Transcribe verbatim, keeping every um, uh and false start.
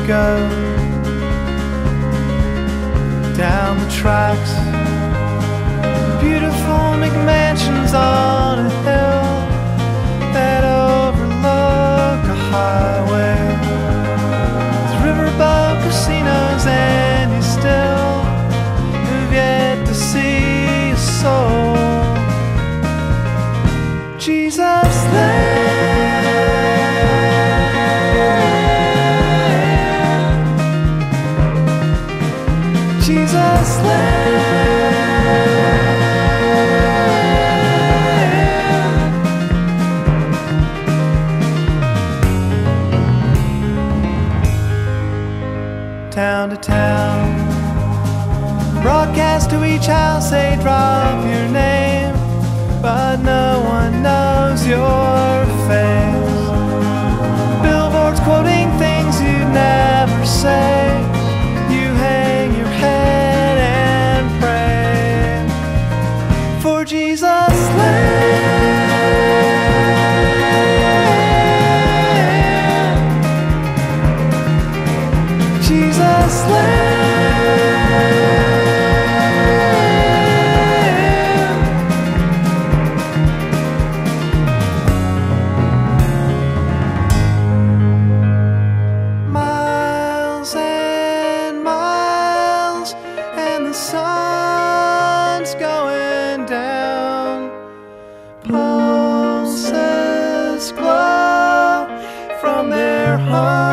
go down the tracks, beautiful McMansions on a hill that overlook a highway with riverboat casinos, and you still have yet to see a soul. Jesus land, Jesus land. Town to town, broadcast to each house, they drop your name, but no one knows your face. Billboards quoting things you never say. You hang your head and pray for Jesus land, Jesus land. The sun's going down, pulses glow from their hearts.